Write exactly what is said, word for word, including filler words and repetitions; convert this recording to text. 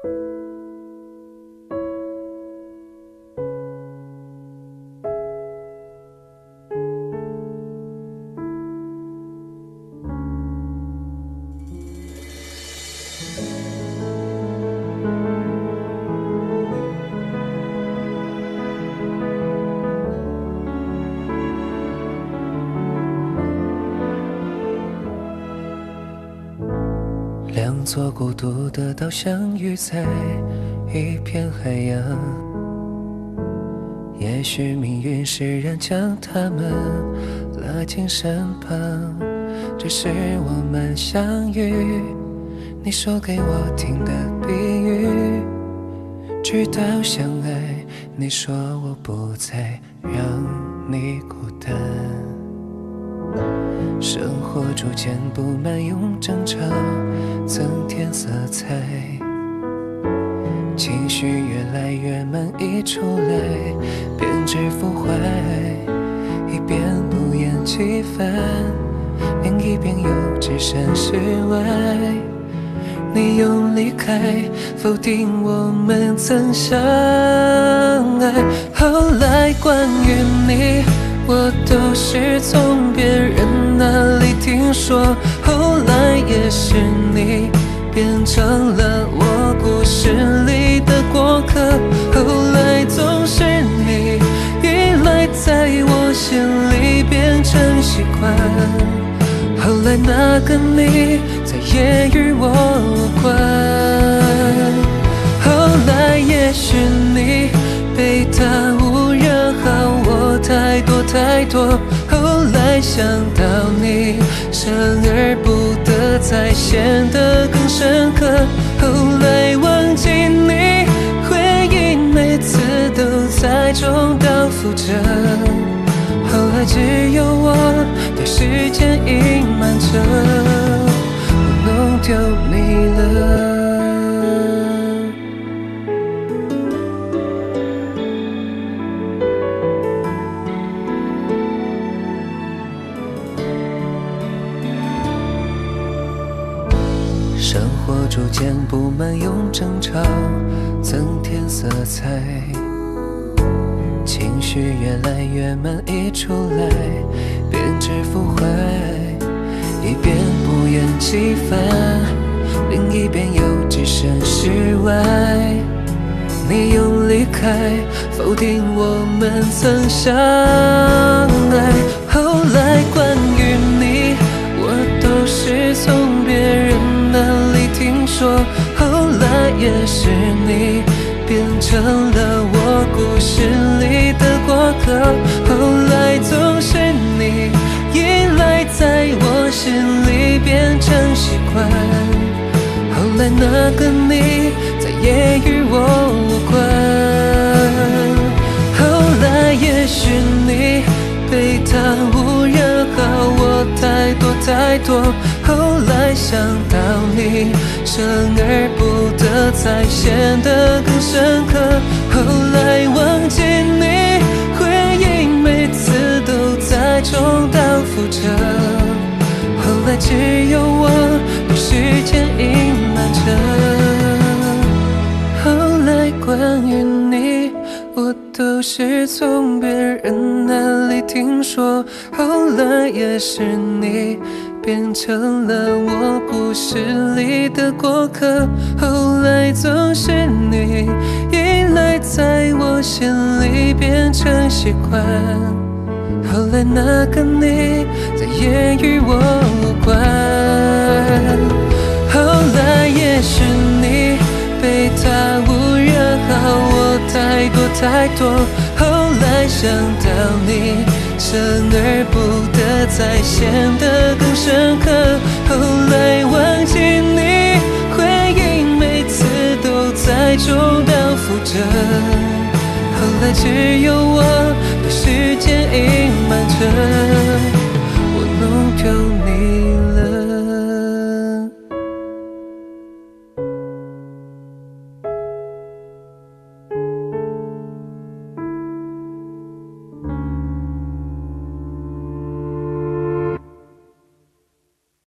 两座孤独的岛相遇在一片海洋，也许命运使然将他们拉近身旁。这是我们相遇，你说给我听的比喻。直到相爱，你说我不再让你孤单。生活逐渐布满用争吵增添色彩，情绪越来越满溢出来，编织腐坏，一边不厌其烦，另一边又置身事外。你用离开否定我们曾相爱，后来关于你我都是从别人那里听说，后来也是你变成了我故事里的过客，后来总是你依赖在我心里变成习惯，后来那个你再也与我无关，后来也许你被他污染好我太多太多，后来想到你生而不得才显得更深刻，后来忘记你回忆每次都在重蹈覆辙，后来只有我对时间隐瞒着，我弄丢你了。生活逐渐布满用争吵增添色彩，情绪越来越满溢出来，编织腐坏，一边不厌其烦，另一边又置身事外。你用离开否定我们曾相爱，后来关于你我都是从别人那里听说，后来也是你变成了我故事里的过客，后来总是你依赖在我心里变成习惯，后来那个你再也与我无关，后来也许你被他污染好我太多太多，后来想到你生而不得才显得更深刻，后来忘记你回忆每次都在重蹈覆辙，后来只有我对时间隐瞒着，后来关于你我都是从别人那里听说，后来也是你变成了我故事里的过客，后来总是你依赖在我心里变成习惯，后来那个你再也与我无关，后来也许你被他污染好我太多太多，后来想到你生而不得才显得更深刻，后来忘记你回忆每次都在重蹈覆辙，后来只有我对时间隐瞒着。